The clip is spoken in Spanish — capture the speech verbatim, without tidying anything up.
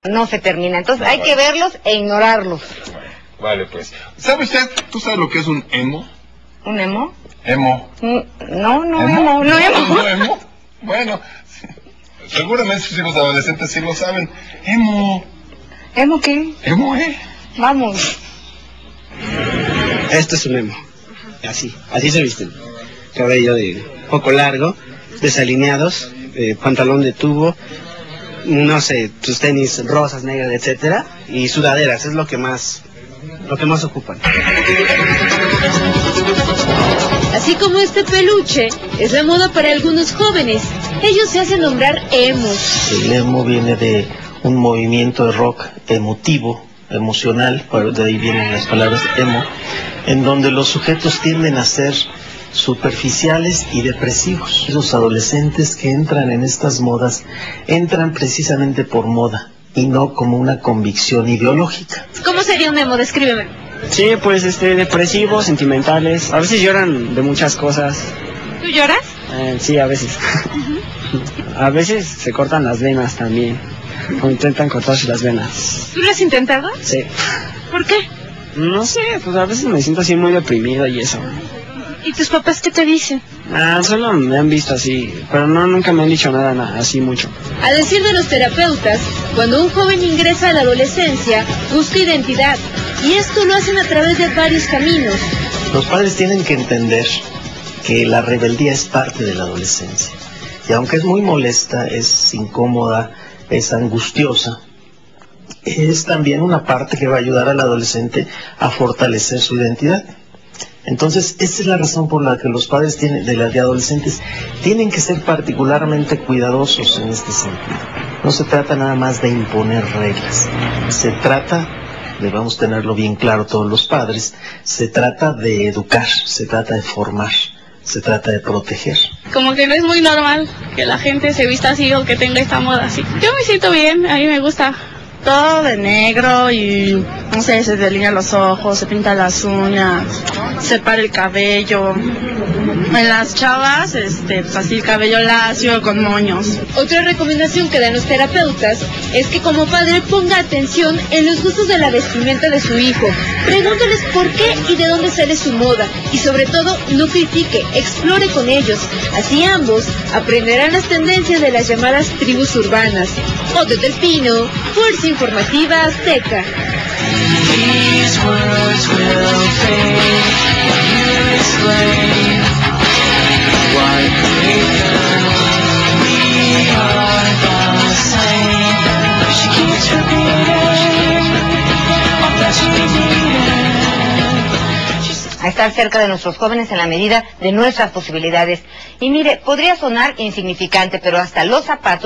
no se termina. Entonces No, hay vale. que verlos e ignorarlos. Vale, pues. ¿Sabe usted? ¿Tú sabes lo que es un emo? ¿Un emo? Emo. Mm, No, no ¿Emo? emo, no emo. ¿No emo? Bueno, sí. Seguramente sus hijos adolescentes sí lo saben. Emo. ¿Emo qué? Emo, ¿eh? Vamos. Esto es un emo. Así, así se visten. Cabello de poco largo, desalineados, eh, pantalón de tubo, no sé, sus tenis rosas, negras, etcétera, y sudaderas, es lo que más, lo que más ocupan. Así como este peluche, es la moda para algunos jóvenes. Ellos se hacen nombrar emos. El emo viene de un movimiento de rock emotivo, emocional, de ahí vienen las palabras emo, en donde los sujetos tienden a ser superficiales y depresivos. Los adolescentes que entran en estas modas entran precisamente por moda y no como una convicción ideológica. ¿Cómo sería un emo? Descríbeme. Sí, pues este, depresivos, sentimentales, a veces lloran de muchas cosas. ¿Tú lloras? Eh, sí, a veces. A veces se cortan las venas también, o intentan cortarse las venas. ¿Tú lo has intentado? Sí. ¿Por qué? No sé, pues a veces me siento así muy deprimido y eso. ¿Y tus papás qué te dicen? Ah, solo me han visto así, pero no, nunca me han dicho nada, nada así mucho. A decir de los terapeutas, cuando un joven ingresa a la adolescencia, busca identidad, y esto lo hacen a través de varios caminos. Los padres tienen que entender que la rebeldía es parte de la adolescencia. Y aunque es muy molesta, es incómoda, es angustiosa, es también una parte que va a ayudar al adolescente a fortalecer su identidad. Entonces, esa es la razón por la que los padres tienen, de las de adolescentes tienen que ser particularmente cuidadosos en este sentido. No se trata nada más de imponer reglas, se trata, debemos tenerlo bien claro todos los padres, se trata de educar, se trata de formar, se trata de proteger. Como que no es muy normal que la gente se vista así o que tenga esta moda así. Yo me siento bien, a mí me gusta. Todo de negro y, no sé, se delinea los ojos, se pinta las uñas, se para el cabello. En las chavas, este, pues así, cabello lacio con moños. Otra recomendación que dan los terapeutas es que como padre ponga atención en los gustos de la vestimenta de su hijo. Pregúnteles por qué y de dónde sale su moda. Y sobre todo, no critique, explore con ellos. Así ambos aprenderán las tendencias de las llamadas tribus urbanas. Otto del Pino, Fuerza Informativa Azteca. A estar cerca de nuestros jóvenes en la medida de nuestras posibilidades. Y mire, podría sonar insignificante, pero hasta los zapatos